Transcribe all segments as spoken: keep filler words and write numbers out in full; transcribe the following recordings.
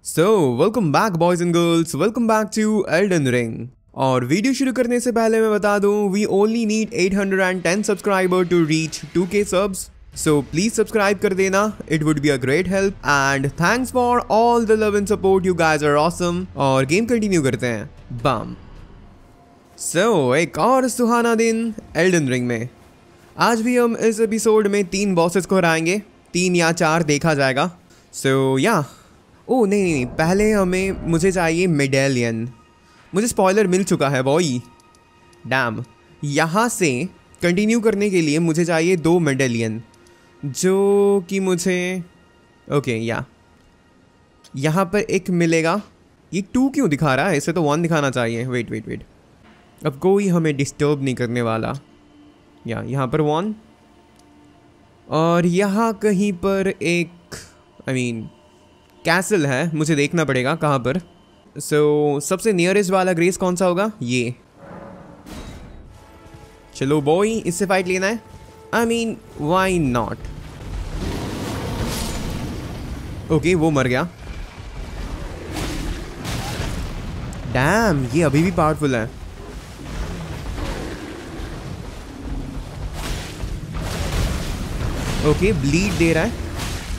So welcome back boys and girls, welcome back to Elden Ring. और video शुरू करने से पहले मैं बता दूं, we only need eight hundred ten subscriber to reach two K subs, so please subscribe कर देना, it would be a great help and thanks for all the love and support, you guys are awesome. और game continue करते हैं। बम। सो so, एक और सुहाना दिन Elden ring में। आज भी हम इस एपिसोड में तीन बॉसेस को हराएंगे, तीन या चार देखा जाएगा। सो so, या yeah. ओ नहीं नहीं नहीं पहले हमें मुझे चाहिए मेडेलियन। मुझे स्पॉइलर मिल चुका है वही। डैम। यहाँ से कंटिन्यू करने के लिए मुझे चाहिए दो मेडेलियन, जो कि मुझे ओके या यहाँ पर एक मिलेगा। ये टू क्यों दिखा रहा है? इसे तो वन दिखाना चाहिए। वेट वेट वेट अब कोई हमें डिस्टर्ब नहीं करने वाला। या यहाँ पर वन, और यहाँ कहीं पर एक आई मीन कैसल है, मुझे देखना पड़ेगा कहाँ पर। सो so, सबसे नियरेस्ट वाला ग्रेस कौन सा होगा? ये। चलो बॉय, इससे फाइट लेना है। I mean why not. Okay वो मर गया। डैम, ये अभी भी पावरफुल है। ओके ब्लीड दे रहा है।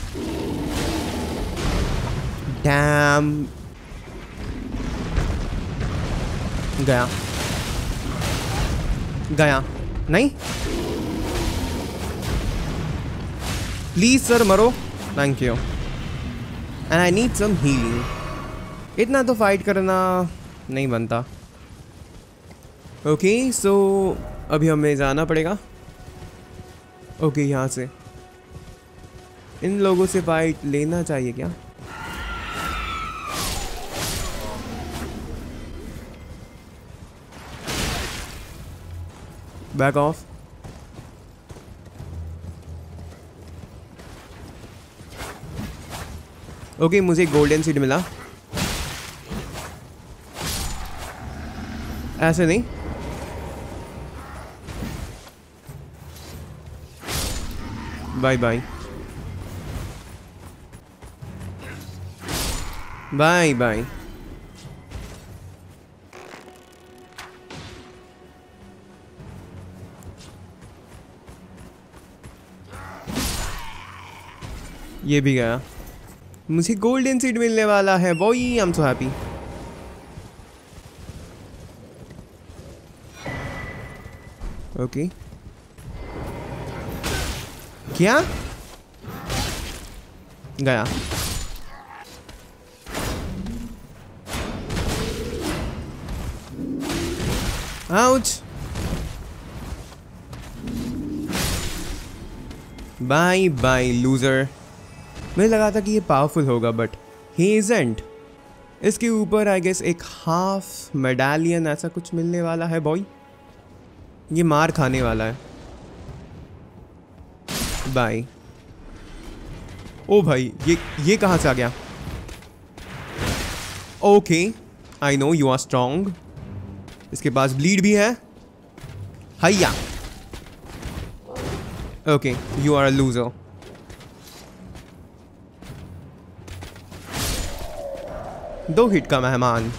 डैम, गया गया नहीं। प्लीज सर मरो, thank you. And I need some healing. इतना तो फाइट करना नहीं बनता। ओके सो अभी हमें जाना पड़ेगा। ओके यहाँ से इन लोगों से फाइट लेना चाहिए क्या? Back off. ओके मुझे गोल्डन सीड मिला। ऐसे नहीं। Bye bye bye bye. ये भी गया। मुझे गोल्डन सीड मिलने वाला है boy, I am so happy. Okay क्या गया? आउच। Bye bye loser. मुझे लगा था कि ये पावरफुल होगा बट ही इजंट। इसके ऊपर आई गेस एक हाफ मेडालियन ऐसा कुछ मिलने वाला है बॉय। ये मार खाने वाला है। बाय। ओ भाई ये ये कहाँ से आ गया? Okay I know you are strong. इसके पास ब्लीड भी है। हैया। Okay you are a loser. दो हिट का मेहमान।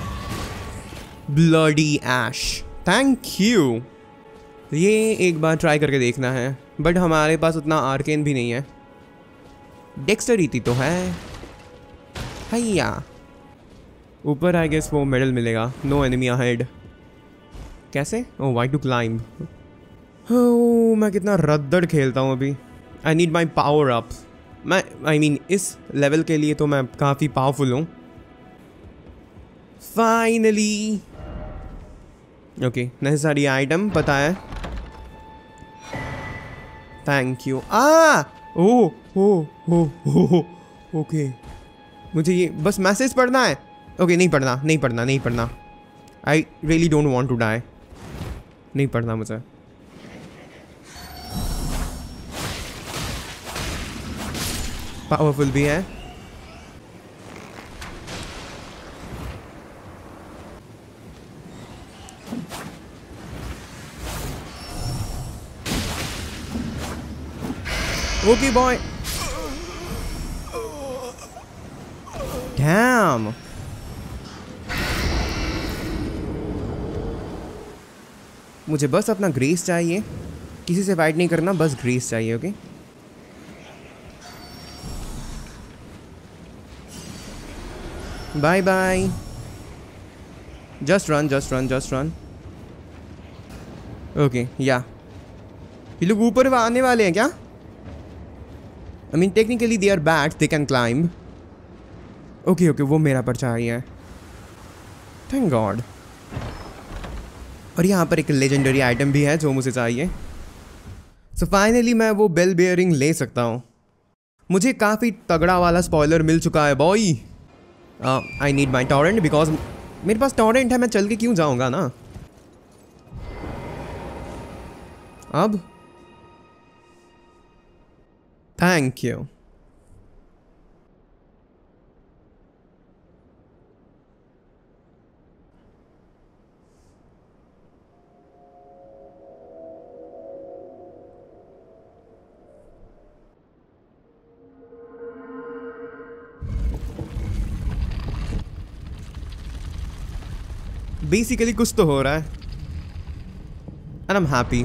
Bloody ash, thank you. ये एक बार ट्राई करके देखना है, बट हमारे पास उतना आर्केन भी नहीं है। डेक्सटरिटी तो है। हैया। ऊपर आई गेस वो मेडल मिलेगा। No enemy ahead. कैसे? Oh why to climb. Oh मैं कितना रद्दड़ खेलता हूँ अभी। I need my power up. मैं आई मीन इस लेवल के लिए तो मैं काफ़ी पावरफुल हूँ। फाइनली। ओके नेसेसरी आइटम पता है। Thank you. Ah oh oh oh oh okay मुझे ये बस मैसेज पढ़ना है। ओके okay, नहीं पढ़ना नहीं पढ़ना नहीं पढ़ना। I really don't want to die. नहीं पढ़ना मुझे। पावरफुल भी है। Okay boy. डैम। मुझे बस अपना ग्रेस चाहिए, किसी से फाइट नहीं करना, बस ग्रेस चाहिए। Okay bye bye. Just run just run just run. Okay या ये लोग ऊपर आने वाले हैं क्या? I mean technically they are bats, they can climb. Okay okay वो मेरा पर्चा ही है, थैंक गॉड। और यहाँ पर एक लेजेंडरी आइटम भी है जो मुझे चाहिए। सो फाइनली मैं वो बेल बेयरिंग ले सकता हूँ। मुझे काफ़ी तगड़ा वाला स्पॉइलर मिल चुका है boy. I need my torrent because मेरे पास टॉरेंट है, मैं चल के क्यों जाऊँगा ना। अब थैंक यू। बेसिकली कुछ तो हो रहा है and I am happy.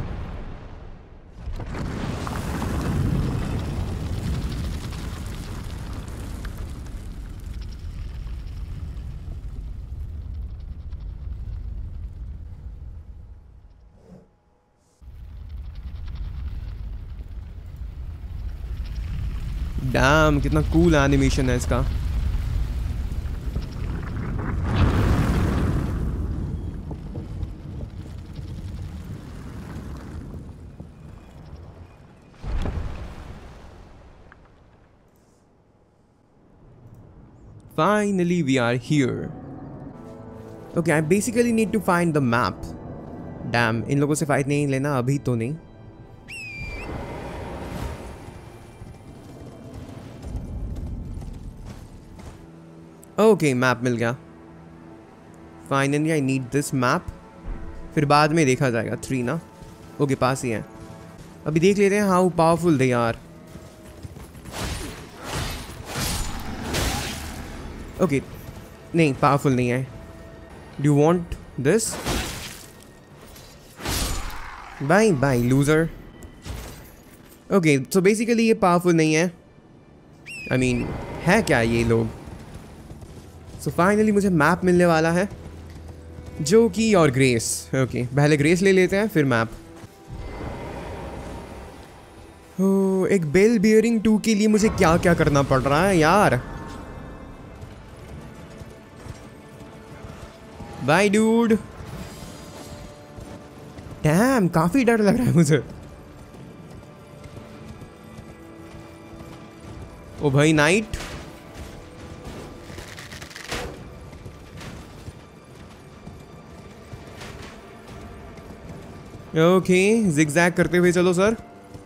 Damn कितना कूल एनिमेशन है इसका। Finally, we are here. Okay, I basically need to find the map. Damn, इन लोगों से फाइट नहीं लेना अभी तो नहीं। ओके okay, मैप मिल गया। Finally I need this map, फिर बाद में देखा जाएगा। थ्री ना ओके okay, पास ही है। अभी देख लेते हैं how powerful they are. Okay नहीं पावरफुल नहीं है। Do you want this? Bye bye loser. Okay so basically ये पावरफुल नहीं है। आई I मीन mean, है क्या ये लोग? सो so फाइनली मुझे मैप मिलने वाला है जो कि और ग्रेस। ओके okay, पहले ग्रेस ले लेते हैं फिर मैप। oh, एक बेल बियरिंग टू के लिए मुझे क्या क्या करना पड़ रहा है यार। Bye dude. डैम काफी डर लग रहा है मुझे। ओ भाई नाइट। ओके जिगजैग करते हुए चलो sir.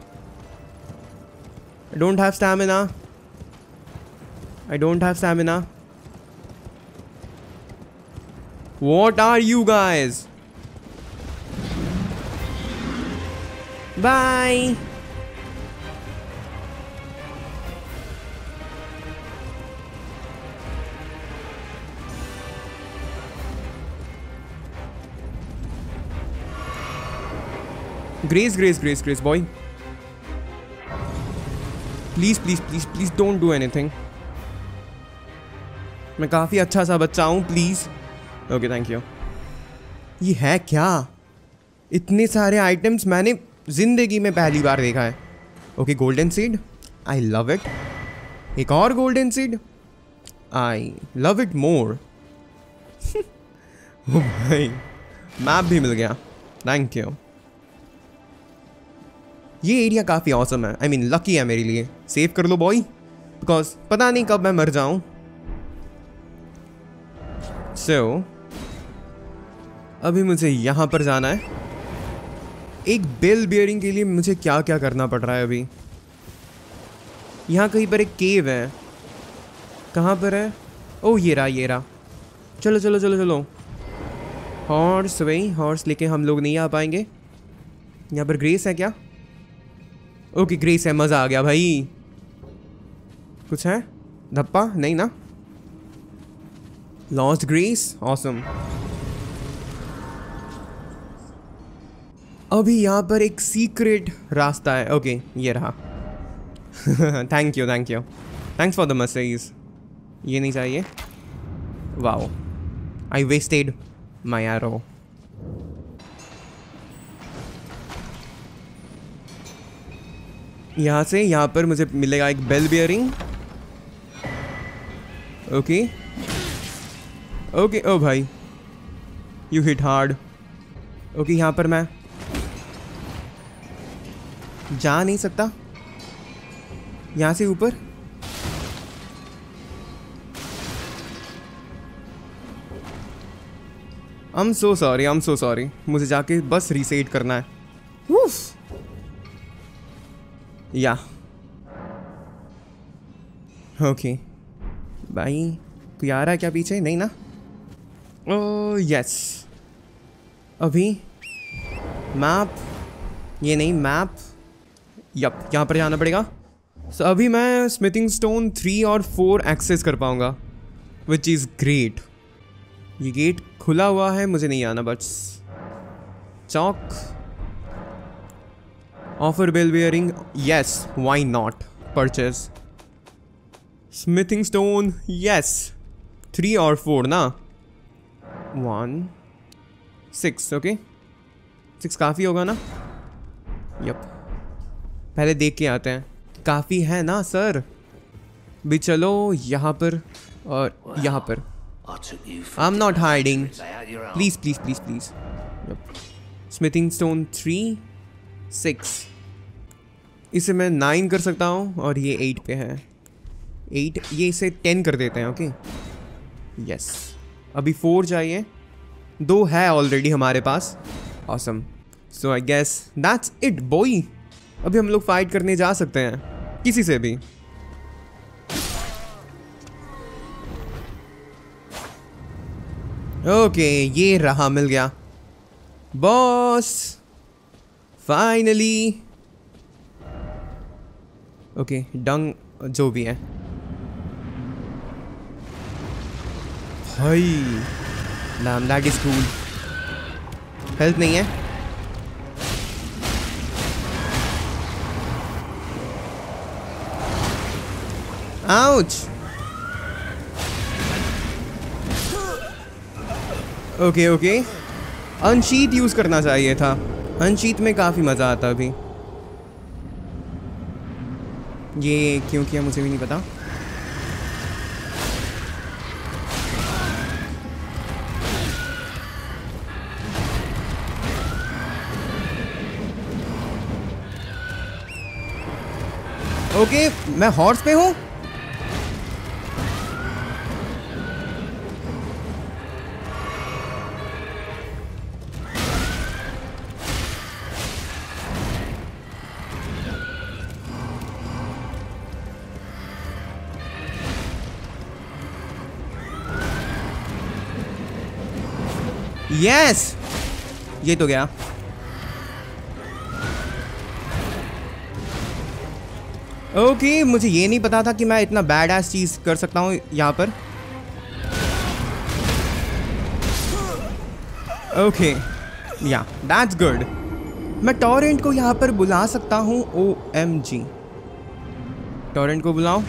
I don't have stamina, I don't have stamina. What are you guys? Bye. Grace, Grace, Grace, Grace, boy. Please, please, please, please don't do anything. मैं काफ़ी अच्छा सा बच्चा हूँ, प्लीज़। Okay thank you. ये है क्या? इतने सारे आइटम्स मैंने जिंदगी में पहली बार देखा है। Okay golden seed, I love it. एक और golden seed, I love it more. Oh भाई मैप भी मिल गया, थैंक यू। ये एरिया काफ़ी ऑसम है, आई मीन लकी है मेरे लिए। सेव कर लो बॉय, बिकॉज पता नहीं कब मैं मर जाऊं। सो so, अभी मुझे यहाँ पर जाना है। एक बेल बियरिंग के लिए मुझे क्या क्या करना पड़ रहा है अभी। यहाँ कहीं पर एक केव है, कहाँ पर है? ओह ये रहा ये रहा। चलो चलो चलो चलो। हॉर्स, वही हॉर्स लेके हम लोग नहीं आ पाएंगे। यहाँ पर ग्रेस है क्या? ओके ग्रेस है, मज़ा आ गया भाई। कुछ है? धप्पा नहीं ना? Lost grace, awesome. अभी यहाँ पर एक सीक्रेट रास्ता है। ओके ये रहा। Thank you thank you thanks for the message. ये नहीं चाहिए। Wow, I wasted my arrow. यहाँ से यहाँ पर मुझे मिलेगा एक bell bearing. Okay okay, oh भाई यू हिट हार्ड। ओके यहाँ पर मैं जा नहीं सकता। यहाँ से ऊपर I am so sorry, I am so sorry. मुझे जाके बस रीसेट करना है। उफ। या ओके भाई, कोई आ रहा है क्या पीछे? नहीं ना। Oh yes. अभी मैप, ये नहीं मैप, यप यहाँ पर जाना पड़ेगा। सो so, अभी मैं स्मिथिंग स्टोन थ्री और फोर एक्सेस कर पाऊँगा, विच इज़ ग्रेट। ये गेट खुला हुआ है, मुझे नहीं आना बस। चौक, offer bell bearing, yes why not, purchase smithing stone, yes three और फोर ना, वन सिक्स। ओके सिक्स काफ़ी होगा ना? यप, पहले देख के आते हैं। काफ़ी है ना सर? भी चलो यहाँ पर और यहाँ पर। I am not hiding, please please please please. Smithing stone three six, इसे मैं नाइन कर सकता हूँ और ये एट पे है। एट, ये इसे टेन कर देते हैं। ओके यस, अभी फोर चाहिए, दो है ऑलरेडी हमारे पास। Awesome, so I guess that's it boy. अभी हम लोग फाइट करने जा सकते हैं किसी से भी। ओके ये रहा, मिल गया बॉस फाइनली। ओके डंग जो भी है भाई, नाम दैट इज कूल। हेल्थ नहीं है। Ouch. Okay okay, unsheathe use करना चाहिए था। अनशीट में काफी मजा आता अभी। ये क्यों किया मुझे भी नहीं पता। ओके मैं हॉर्स पे हूं। यस ये तो गया। ओके okay, मुझे ये नहीं पता था कि मैं इतना बैड एस चीज कर सकता हूँ यहाँ पर। ओके या दैट्स गुड। मैं टॉरेंट को यहाँ पर बुला सकता हूँ। ओ एम जी, टॉरेंट को बुलाओ।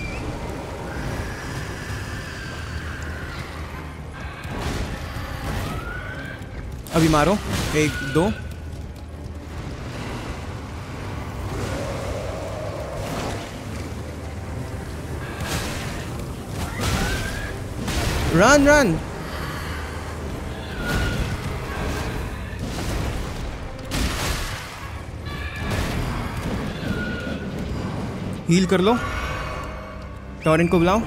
अभी मारो, एक दो। Run run. हील कर लो। टॉरेंट को बुलाओ।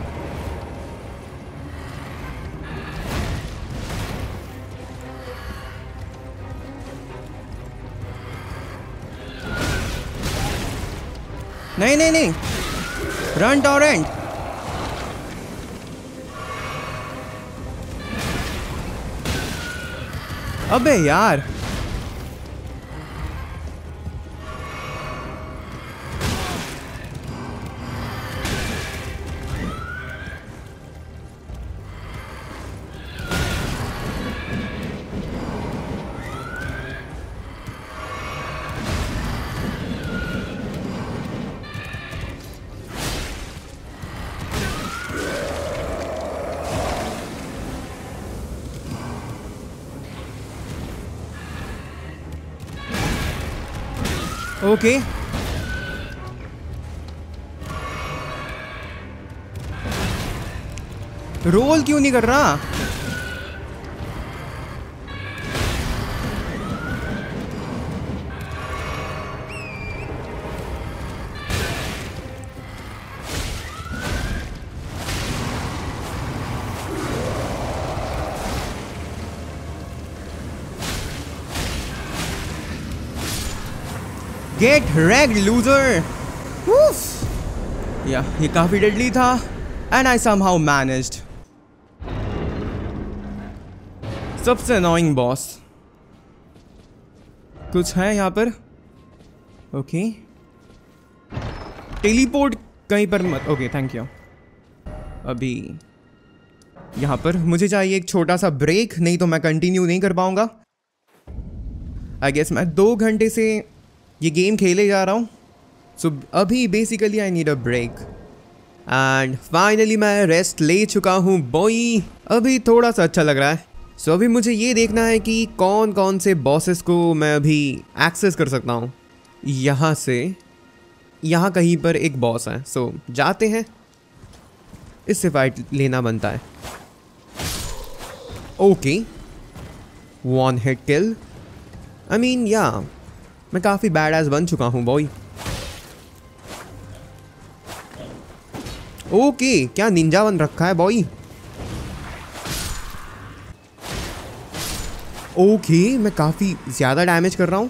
नहीं नहीं नहीं, रन टॉरेंट। अबे यार, ओके रोल क्यों नहीं कर रहा? Get ragged loser. या ये काफी डेडली था एंड आई समहाउ मैनेज्ड। सबसे अनोइंग बॉस कुछ है यहाँ पर? ओके टेलीपोर्ट कहीं पर मत। Okay thank you. अभी यहाँ पर मुझे चाहिए एक छोटा सा ब्रेक, नहीं तो मैं कंटिन्यू नहीं कर पाऊंगा। आई गेस मैं दो घंटे से ये गेम खेले जा रहा हूँ, सो so, अभी basically I need a break and finally मैं रेस्ट ले चुका हूँ बॉय। अभी थोड़ा सा अच्छा लग रहा है। सो so, अभी मुझे ये देखना है कि कौन कौन से बॉसेस को मैं अभी एक्सेस कर सकता हूँ। यहाँ से यहाँ कहीं पर एक बॉस है, सो so, जाते हैं, इससे फाइट लेना बनता है। Okay one hit kill. I mean या मैं काफ़ी बैड एज बन चुका हूँ बॉय। ओके क्या निंजा बन रखा है बॉय। ओके मैं काफ़ी ज़्यादा डैमेज कर रहा हूँ।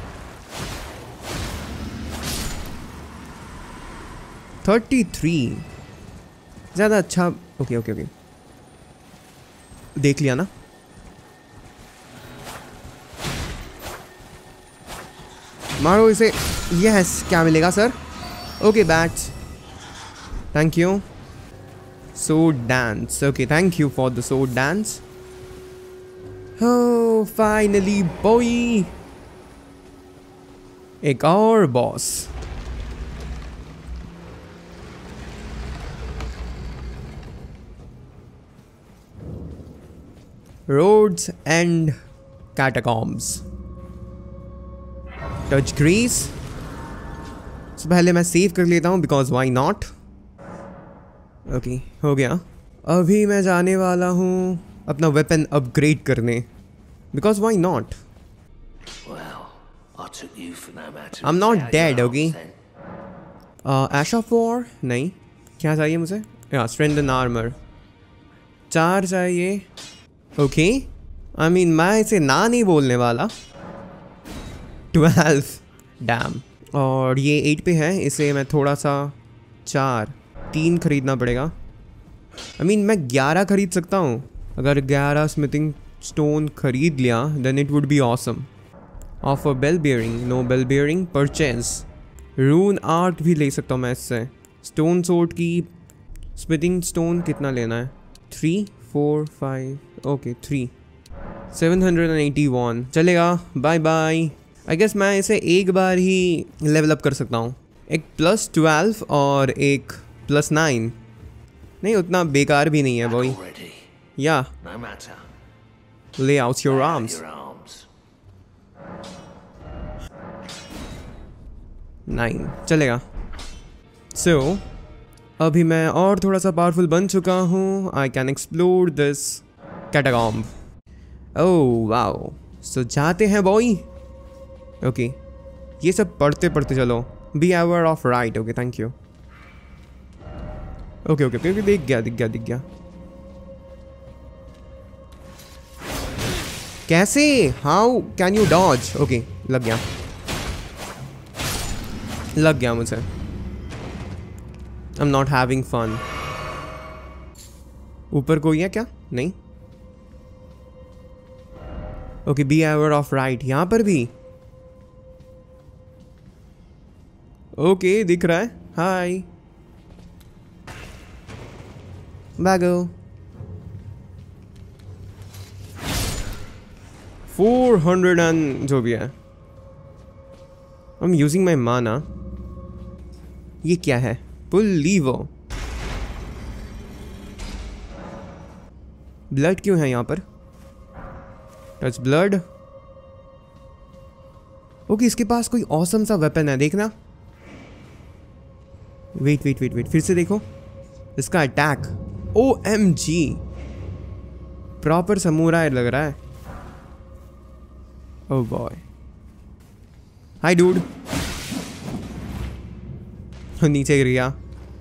थर्टी थ्री ज़्यादा अच्छा। ओके ओके ओके देख लिया ना। मारो इसे। यस क्या मिलेगा sir? Okay bats thank you. Sword dance. Okay thank you for the sword dance. Oh, finally boy, एक और boss. Roads and catacombs. Touch grace. so, पहले मैं सेव कर लेता हूँ बिकॉज वाई नॉट। ओके हो गया। अभी मैं जाने वाला हूँ अपना वेपन अपग्रेड करने because why not. I am not dead. Okay ash of war नहीं। क्या चाहिए मुझे? या स्ट्रेंथन आर्मर चार चाहिए। ओके आई मीन मैं इसे ना नहीं बोलने वाला। Twelve damn. और ये एट पे है, इसे मैं थोड़ा सा चार तीन खरीदना पड़ेगा। आई मीन मैं ग्यारह खरीद सकता हूँ। अगर ग्यारह स्मिथिंग स्टोन खरीद लिया then it would be awesome. Offer bell bearing, no bell bearing, purchase. Rune art भी ले सकता हूँ मैं इससे। स्टोन सोर्ट की स्मिथिंग स्टोन कितना लेना है? Three four five okay three seven hundred and eighty one चलेगा। Bye bye. आई गेस मैं इसे एक बार ही लेवल अप कर सकता हूँ। एक प्लस ट्वेल्व और एक प्लस नाइन। नहीं उतना बेकार भी नहीं है बॉय। या ले आउट योर आर्म्स। नाइन चलेगा। सो so, अभी मैं और थोड़ा सा पावरफुल बन चुका हूँ। I can explore this catacomb. Oh wow. सो जाते हैं बॉय। ओके ये सब पढ़ते पढ़ते चलो। Be ever of right. Okay thank you. Okay okay okay दिख गया दिख गया दिख गया। कैसे? How can you dodge? Okay लग गया लग गया मुझे। I am not having fun. ऊपर कोई है क्या? नहीं। Okay be ever of right यहां पर भी। ओके okay, दिख रहा है। हाय बैगो। फोर हंड्रेड एंड जो भी है। आई एम यूजिंग माई माना। ये क्या है? पुल लीवो। ब्लड क्यों है यहाँ पर? Touch blood. ओके, इसके पास कोई ऑसम सा वेपन है, देखना। वेट वेट वेट वेट फिर से देखो इसका attack. O M G, proper samurai लग रहा है। Oh boy, hi dude. नीचे गिर गया।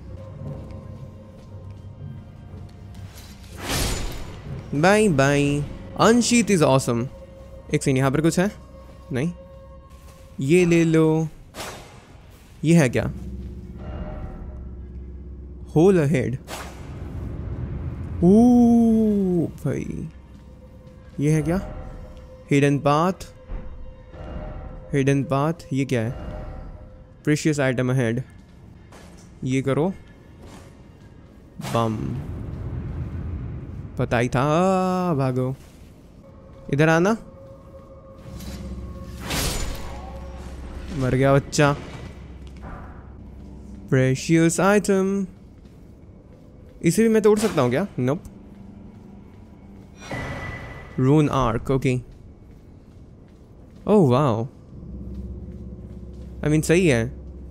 Bye bye. Unsheathe is awesome. एक सेकंड, यहाँ पर कुछ है? नहीं, ये ले लो। ये है क्या? Whole ahead. ओह भाई, ये है क्या? Hidden path. हिडन पाथ, ये क्या है? Precious item ahead. ये करो, बम। पता ही था। भागो, इधर आना। मर गया बच्चा। प्रेशियस आइटम, इसे भी मैं तोड़ सकता हूँ क्या? Nope. Rune arc, okay. Oh wow, I mean सही है।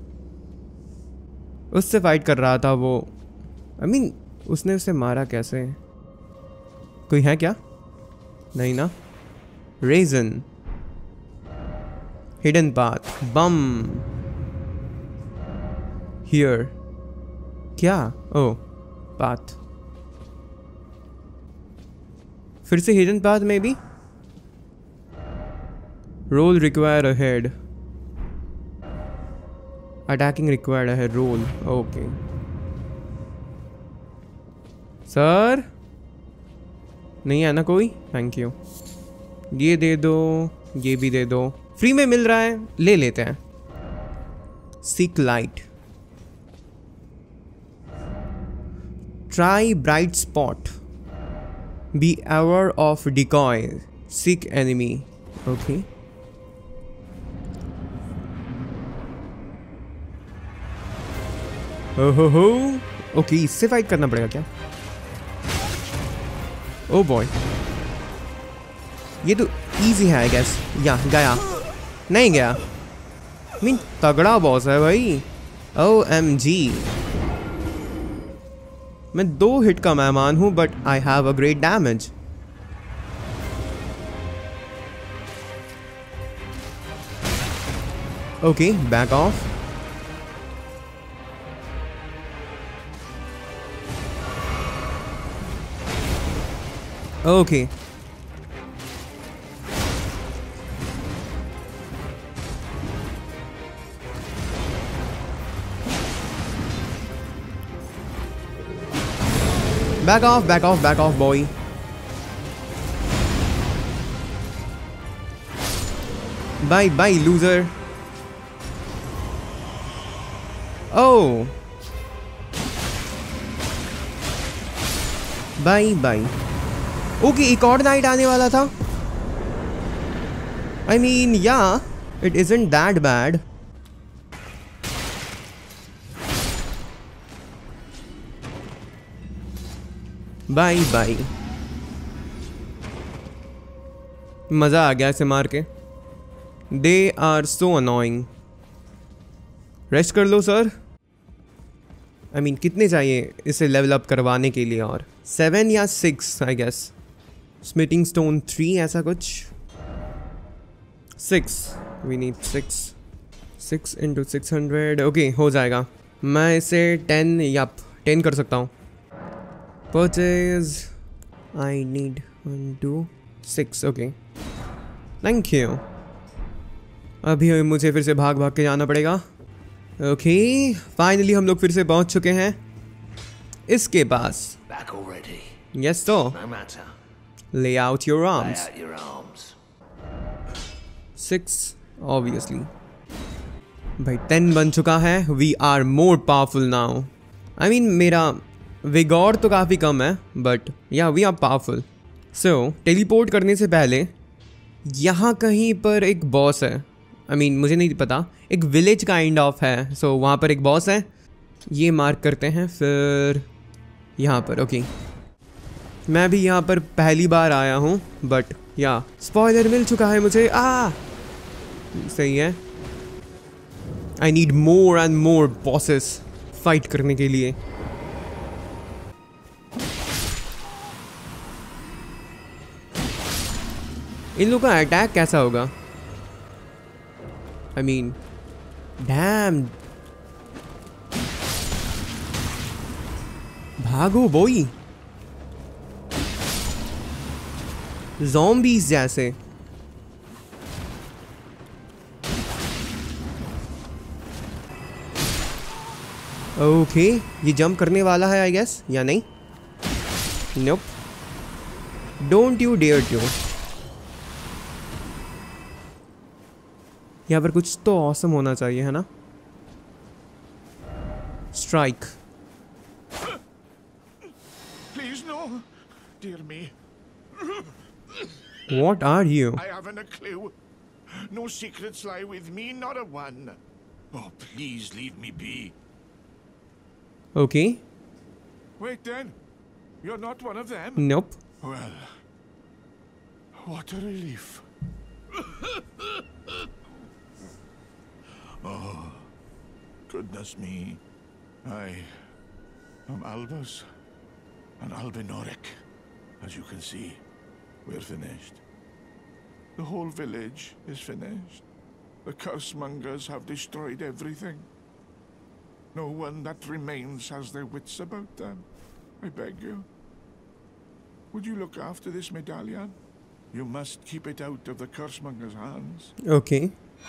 उससे फाइट कर रहा था वो। आई I मीन mean, उसने उसे मारा कैसे? कोई है क्या? नहीं ना। Reason, hidden path, bomb. Here क्या? Oh, path. फिर से हिडन पाथ में भी। Roll require ahead, attacking required है। Roll, okay. सर नहीं है ना कोई? Thank you. ये दे दो, ये भी दे दो, फ्री में मिल रहा है, ले लेते हैं। Seek light, try bright spot, be aware of decoy, seek enemy, okay. ओहो हो, ओके, इससे फाइट करना पड़ेगा क्या? ओ बॉय, ये तो इजी है आई गेस। या गया? नहीं गया। मीन तगड़ा बॉस है भाई। ओ एम जी, मैं दो हिट का मेहमान हूं but I have a great damage. Okay, back off. Okay, back off, back off, back off boy. Bye bye loser. Oh bye bye. Okay, एक और नाइट आने वाला था। I mean yeah it isn't that bad. Bye bye. मजा आ गया इसे मार के। They are so annoying. Rest कर लो सर। आई मीन कितने चाहिए इसे लेवल अप करवाने के लिए? और सेवन या six I guess. Smithing stone three, ऐसा कुछ। Six, we need six. Six into six hundred, okay हो जाएगा। मैं इसे टेन या टेन कर सकता हूँ। Purchase, I need one two six, okay thank you. अभी मुझे फिर से भाग भाग के जाना पड़ेगा। ओके, फाइनली हम लोग फिर से पहुंच चुके हैं इसके पास। यस तो lay out your arms. Lay out your arms. Six, obviously. भाई टेन बन चुका है। We are more powerful now. I mean मेरा विगोर तो काफ़ी कम है but yeah we are powerful. So teleport करने से पहले यहाँ कहीं पर एक बॉस है। I mean मुझे नहीं पता, एक विलेज काइंड ऑफ है। so वहाँ पर एक बॉस है, ये मार्क करते हैं। फिर यहाँ पर ओके okay. मैं भी यहाँ पर पहली बार आया हूँ बट या स्पॉइलर मिल चुका है मुझे। आ सही है। I need more and more bosses fight करने के लिए। इन लोगों का अटैक कैसा होगा? आई मीन डैम, भागो बोई, ज़ॉम्बीज़ जैसे। ओके, ये जंप करने वाला है आई गेस, या नहीं? Nope, don't you dare to. यहाँ पर कुछ तो ऑसम होना चाहिए, है ना? Strike. Please no, dear me. What are you? I haven't a clue. No secrets lie with me, not a one. Oh, please leave me be. Okay. Wait then, you're not one of them? Nope. Well, what a relief. Oh, goodness me. I am Albus and Albinoric. As you can see, we're finished. The whole village is finished. The cursemongers have destroyed everything. No one that remains has their wits about them. I beg you. Would you look after this medallion? You must keep it out of the cursemongers' hands. Okay.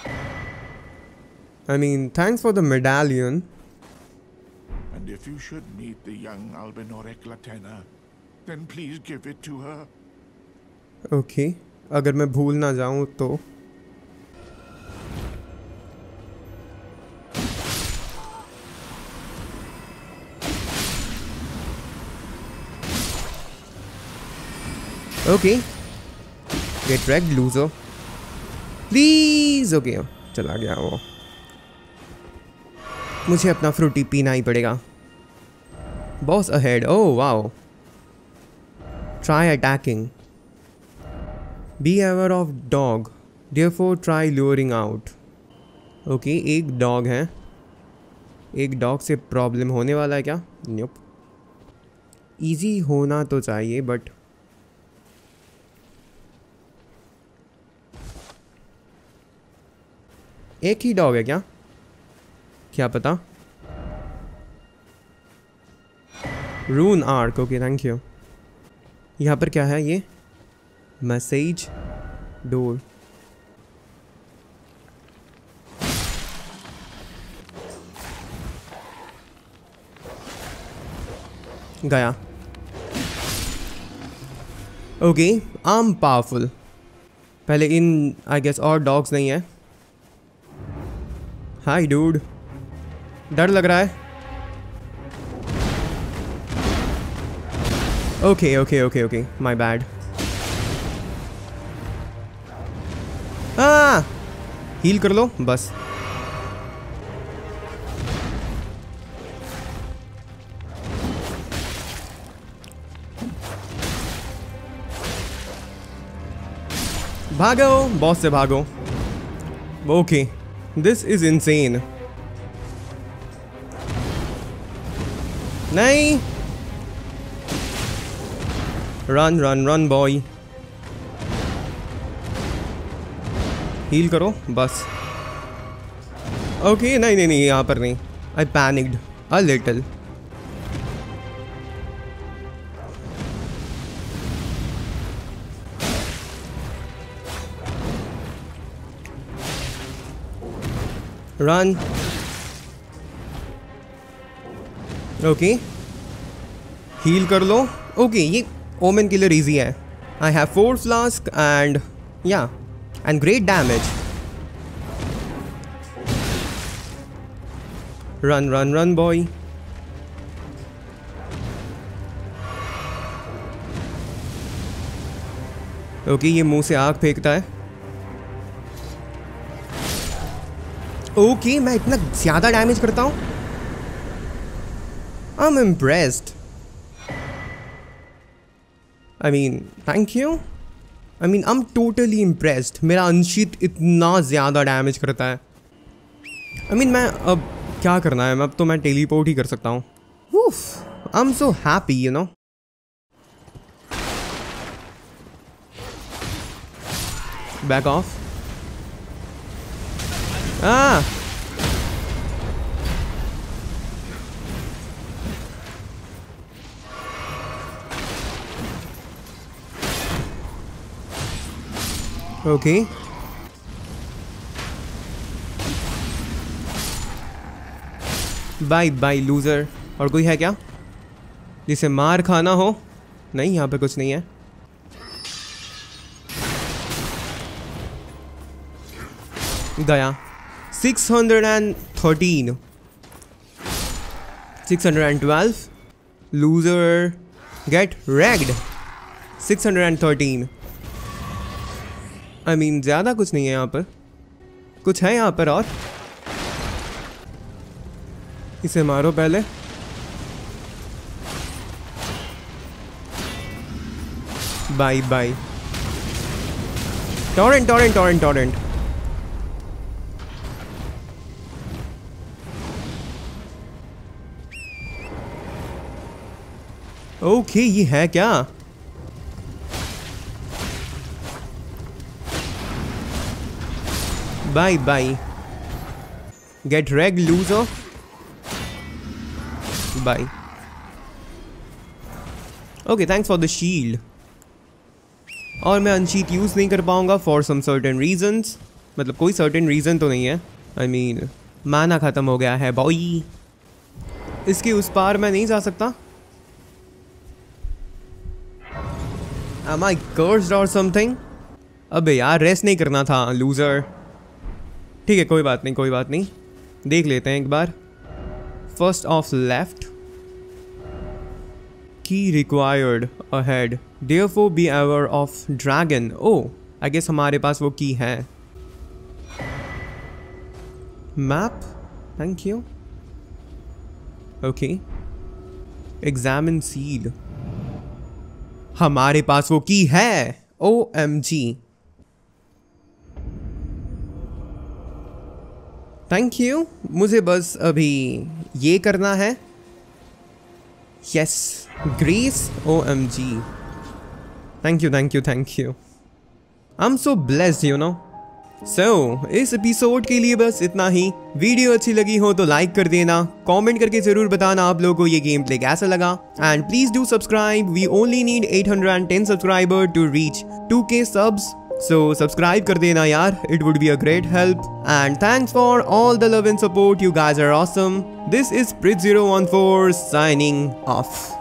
I mean, thanks for the medallion. And if you should meet the young Albinoric Latena, then please give it to her. Okay. अगर मैं भूल ना जाऊँ तो। Okay. Get wrecked, loser. Please. Okay. चला गया वो। मुझे अपना फ्रूटी पीना ही पड़ेगा। Boss ahead. Oh wow. Try attacking. Be aware of dog, therefore try luring out. Okay, एक डॉग है। एक डॉग से प्रॉब्लम होने वाला है क्या? न्यूप। इजी होना तो चाहिए बट एक ही डॉग है क्या? क्या पता। Rune arc. Okay, thank you. यहाँ पर क्या है? ये मैसेज डोर। गया। Okay, I am powerful. पहले इन आई गेस और डॉग्स नहीं है। हाय डूड, डर लग रहा है। Okay okay okay okay, my bad. हाँ, हील कर लो बस। भागो, बॉस से भागो। Okay, this is insane. नहीं, run run run boy. Heal करो बस। ओके, नहीं नहीं नहीं, यहाँ पर नहीं। I panicked a little. Run. Okay, heal कर लो। ओके, ये ओमेन किलर इजी है। I have four flask and yeah and great damage. Run run run boy. Okay, ये मुंह से आग फेंकता है। ओके, मैं इतना ज्यादा डैमेज करता हूँ। I am impressed. I mean, thank you. I mean I am totally impressed. मेरा अंशित इतना ज़्यादा डैमेज करता है। आई I मीन mean, मैं अब क्या करना है, अब तो मैं टेलीपोर्ट ही कर सकता हूँ। I am so happy you know. Back off. ah okay bye bye loser. और कोई है क्या जिसे मार खाना हो? नहीं, यहाँ पे कुछ नहीं है। गया। Six hundred thirteen, six hundred twelve. Loser get wrecked. Six hundred thirteen. I mean ज़्यादा कुछ नहीं है यहाँ पर। कुछ है यहाँ पर और? इसे मारो पहले। Bye bye. Torrent torrent torrent torrent. Okay ये है क्या? Bye bye. Get wrecked loser. Bye. Okay thanks for the shield. और मैं अनशीट यूज़ नहीं कर पाऊंगा फॉर सम सर्टेन रीजंस। मतलब कोई सर्टेन रीज़न तो नहीं है। आई मीन माना ख़त्म हो गया है बॉय। इसके उस पार मैं नहीं जा सकता। Am I cursed or something? अबे यार रेस्ट नहीं करना था लूजर। ठीक है कोई बात नहीं कोई बात नहीं, देख लेते हैं एक बार। First off left. Key required ahead, therefore be aware of dragon. Oh I guess हमारे पास वो की है। Map, thank you. Okay examine seal, हमारे पास वो की है। O M G, thank you. मुझे बस अभी ये करना है। Yes grace, O M G, thank you thank you thank you. I am so blessed you know. So इस एपिसोड के लिए बस इतना ही। वीडियो अच्छी लगी हो तो लाइक कर देना, कमेंट करके जरूर बताना आप लोगों को ये गेम प्ले कैसा लगा। And please do subscribe, we only need eight hundred ten subscriber to reach two K subs. So subscribe कर देना यार, it would be a great help. And thanks for all the love and support, you guys are awesome. This is Preet zero one four signing of.